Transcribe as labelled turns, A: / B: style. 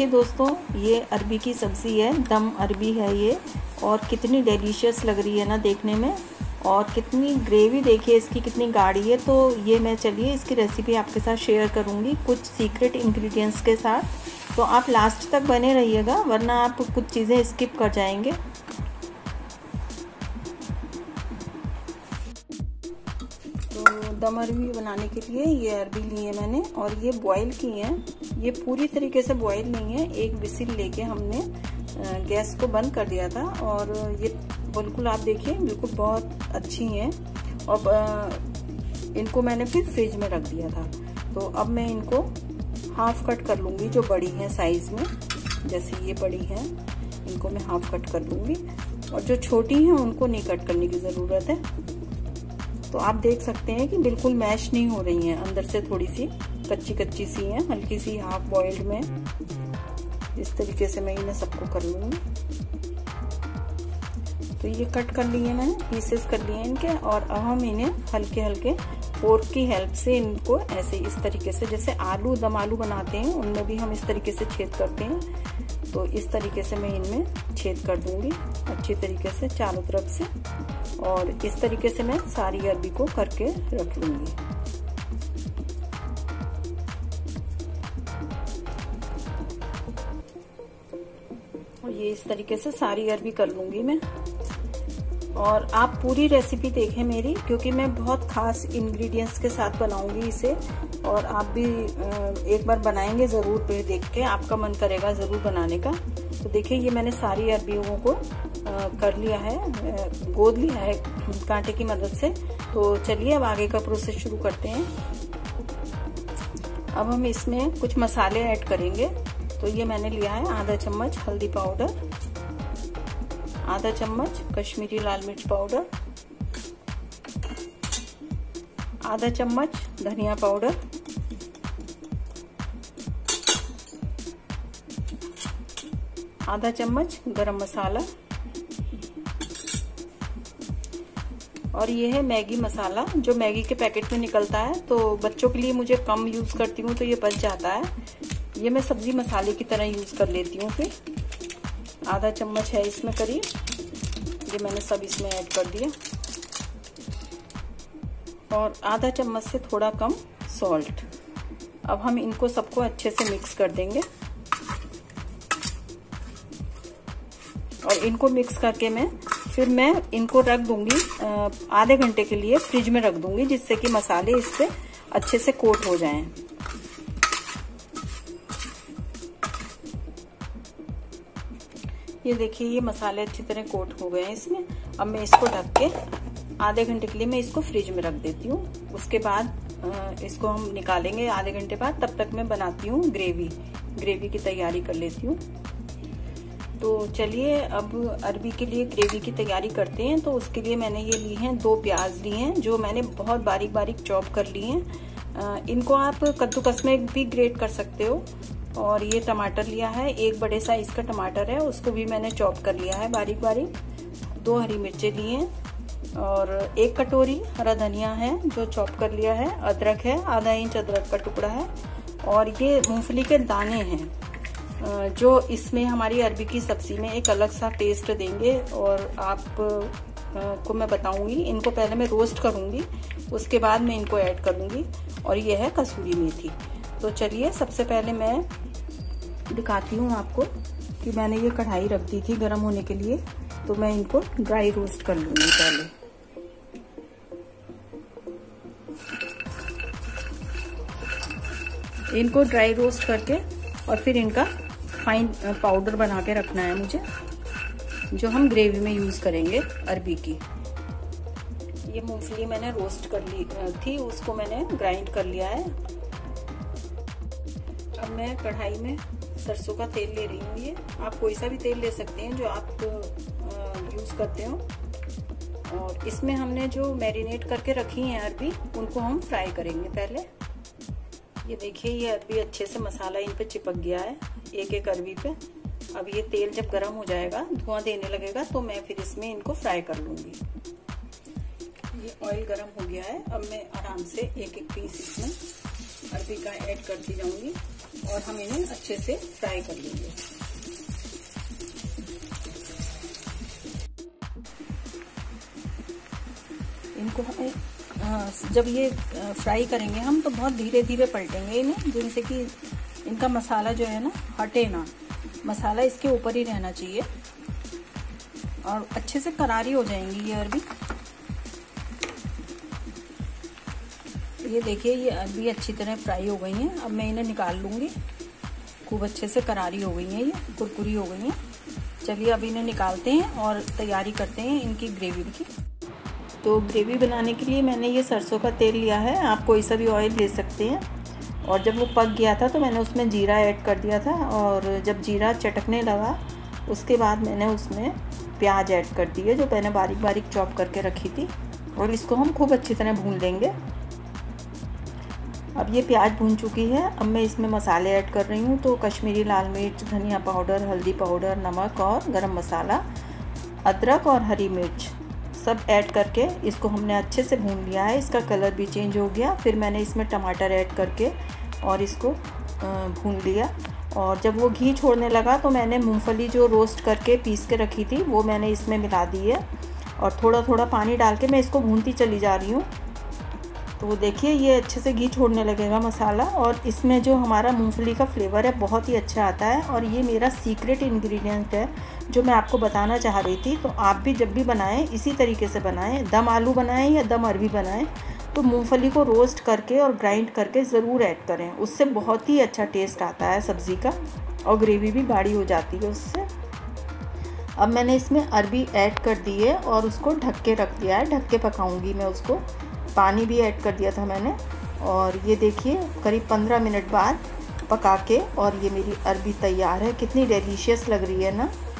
A: देखिए दोस्तों, ये अरबी की सब्ज़ी है, दम अरबी है ये। और कितनी डिलीशियस लग रही है ना देखने में, और कितनी ग्रेवी देखिए इसकी कितनी गाढ़ी है। तो ये मैं चलिए इसकी रेसिपी आपके साथ शेयर करूँगी कुछ सीक्रेट इंग्रेडिएंट्स के साथ। तो आप लास्ट तक बने रहिएगा, वरना आप कुछ चीज़ें स्किप कर जाएंगे। दम अरबी बनाने के लिए ये अरबी ली है मैंने, और ये बॉईल की हैं। ये पूरी तरीके से बॉईल नहीं है, एक विसिल लेके हमने गैस को बंद कर दिया था। और ये बिल्कुल आप देखिए बिल्कुल बहुत अच्छी हैं। और इनको मैंने फिर फ्रिज में रख दिया था। तो अब मैं इनको हाफ कट कर लूँगी, जो बड़ी हैं साइज़ में, जैसे ये बड़ी हैं इनको मैं हाफ कट कर लूँगी। और जो छोटी हैं उनको नहीं कट करने की ज़रूरत है। तो आप देख सकते हैं कि बिल्कुल मैश नहीं हो रही हैं, अंदर से थोड़ी सी कच्ची कच्ची सी हैं, हल्की सी हाफ बॉइल्ड में। इस तरीके से मैं इन्हें सबको कर लूँगी। तो ये कट कर लिए मैंने, पीसेस कर लिए इनके। और अब हम इन्हें हल्के हल्के फोर्क की हेल्प से इनको ऐसे इस तरीके से, जैसे आलू दम आलू बनाते हैं उनमें भी हम इस तरीके से छेद करते हैं, तो इस तरीके से मैं इनमें छेद कर दूंगी अच्छी तरीके से चारों तरफ से। और इस तरीके से मैं सारी अरबी को करके रख लूंगी। और ये इस तरीके से सारी अरबी कर लूंगी मैं। और आप पूरी रेसिपी देखें मेरी, क्योंकि मैं बहुत खास इंग्रेडिएंट्स के साथ बनाऊंगी इसे। और आप भी एक बार बनाएंगे ज़रूर, पे देख के आपका मन करेगा ज़रूर बनाने का। तो देखिए ये मैंने सारी अरबियों को कर लिया है, गोद लिया है कांटे की मदद से। तो चलिए अब आगे का प्रोसेस शुरू करते हैं। अब हम इसमें कुछ मसाले ऐड करेंगे। तो ये मैंने लिया है आधा चम्मच हल्दी पाउडर, आधा चम्मच कश्मीरी लाल मिर्च पाउडर, आधा चम्मच धनिया पाउडर, आधा चम्मच गरम मसाला, और ये है मैगी मसाला, जो मैगी के पैकेट में निकलता है। तो बच्चों के लिए मुझे कम यूज करती हूँ तो ये बच जाता है। ये मैं सब्जी मसाले की तरह यूज कर लेती हूँ। फिर आधा चम्मच है इसमें करीब, ये मैंने सब इसमें ऐड कर दिया। और आधा चम्मच से थोड़ा कम सॉल्ट। अब हम इनको सबको अच्छे से मिक्स कर देंगे। और इनको मिक्स करके फिर मैं इनको रख दूंगी आधे घंटे के लिए फ्रिज में रख दूंगी, जिससे कि मसाले इससे अच्छे से कोट हो जाएं। ये देखिए ये मसाले अच्छी तरह कोट हो गए हैं इसमें। अब मैं इसको ढक के आधे घंटे के लिए मैं इसको फ्रिज में रख देती हूँ। उसके बाद इसको हम निकालेंगे आधे घंटे बाद। तब तक मैं बनाती हूँ ग्रेवी की तैयारी कर लेती हूँ। तो चलिए अब अरबी के लिए ग्रेवी की तैयारी करते हैं। तो उसके लिए मैंने ये ली हैं 2 प्याज ली हैं, जो मैंने बहुत बारीक बारीक चॉप कर ली हैं। इनको आप कद्दूकस में भी ग्रेट कर सकते हो। और ये टमाटर लिया है, एक बड़े साइज का टमाटर है, उसको भी मैंने चॉप कर लिया है बारीक बारीक। 2 हरी मिर्चें ली हैं, और 1 कटोरी हरा धनिया है जो चॉप कर लिया है। अदरक है, आधा इंच अदरक का टुकड़ा है। और ये मूंगफली के दाने हैं, जो इसमें हमारी अरबी की सब्जी में एक अलग सा टेस्ट देंगे। और आप को मैं बताऊंगी, इनको पहले मैं रोस्ट करूंगी, उसके बाद मैं इनको ऐड करूंगी। और ये है कसूरी मेथी। तो चलिए सबसे पहले मैं दिखाती हूँ आपको कि मैंने ये कढ़ाई रख दी थी गर्म होने के लिए। तो मैं इनको ड्राई रोस्ट कर लूंगी पहले। इनको ड्राई रोस्ट करके और फिर इनका फाइन पाउडर बना के रखना है मुझे, जो हम ग्रेवी में यूज करेंगे अरबी की। ये मूंगफली मैंने रोस्ट कर ली थी, उसको मैंने ग्राइंड कर लिया है। अब मैं कढ़ाई में सरसों का तेल ले रही हूँ। ये आप कोई सा भी तेल ले सकते हैं जो आप यूज करते हो। और इसमें हमने जो मैरिनेट करके रखी है अरबी, उनको हम फ्राई करेंगे पहले। ये देखिए ये अरबी अच्छे से मसाला इन पे चिपक गया है, एक एक अरबी पे। अब ये तेल जब गर्म हो जाएगा, धुआं देने लगेगा, तो मैं फिर इसमें इनको फ्राई कर लूंगी। ये ऑयल गर्म हो गया है। अब मैं आराम से एक एक पीस इसमें अरबी का ऐड करती जाऊंगी। और हम इन्हें अच्छे से फ्राई कर लेंगे। इनको जब ये फ्राई करेंगे हम तो बहुत धीरे धीरे पलटेंगे इन्हें, जिनसे कि इनका मसाला जो है ना हटे ना, मसाला इसके ऊपर ही रहना चाहिए और अच्छे से करारी हो जाएंगी ये अरबी। ये देखिए ये अरबी अच्छी तरह फ्राई हो गई हैं। अब मैं इन्हें निकाल लूँगी। खूब अच्छे से करारी हो गई हैं, ये कुरकुरी हो गई हैं। चलिए अब इन्हें निकालते हैं और तैयारी करते हैं इनकी ग्रेवी की। तो ग्रेवी बनाने के लिए मैंने ये सरसों का तेल लिया है, आप कोई सा भी ऑयल ले सकते हैं। और जब वो पक गया था तो मैंने उसमें जीरा ऐड कर दिया था, और जब जीरा चटकने लगा उसके बाद मैंने उसमें प्याज ऐड कर दी है, जो मैंने बारीक बारीक चॉप करके रखी थी, और इसको हम खूब अच्छी तरह भून लेंगे। अब ये प्याज भून चुकी है। अब मैं इसमें मसाले ऐड कर रही हूँ। तो कश्मीरी लाल मिर्च, धनिया पाउडर, हल्दी पाउडर, नमक और गरम मसाला, अदरक और हरी मिर्च सब ऐड करके इसको हमने अच्छे से भून लिया है। इसका कलर भी चेंज हो गया। फिर मैंने इसमें टमाटर ऐड करके और इसको भून लिया। और जब वो घी छोड़ने लगा तो मैंने मूंगफली जो रोस्ट करके पीस के रखी थी वो मैंने इसमें मिला दी है, और थोड़ा थोड़ा पानी डाल के मैं इसको भूनती चली जा रही हूँ। तो देखिए ये अच्छे से घी छोड़ने लगेगा मसाला, और इसमें जो हमारा मूंगफली का फ्लेवर है बहुत ही अच्छा आता है। और ये मेरा सीक्रेट इंग्रेडिएंट है जो मैं आपको बताना चाह रही थी। तो आप भी जब भी बनाएं इसी तरीके से बनाएं, दम आलू बनाएं या दम अरबी बनाएं, तो मूंगफली को रोस्ट करके और ग्राइंड करके ज़रूर ऐड करें। उससे बहुत ही अच्छा टेस्ट आता है सब्ज़ी का, और ग्रेवी भी गाढ़ी हो जाती है उससे। अब मैंने इसमें अरबी ऐड कर दी है और उसको ढक के रख दिया है। ढक के पकाऊंगी मैं उसको। पानी भी ऐड कर दिया था मैंने। और ये देखिए करीब 15 मिनट बाद पका के, और ये मेरी अरबी तैयार है। कितनी डिलीशियस लग रही है ना।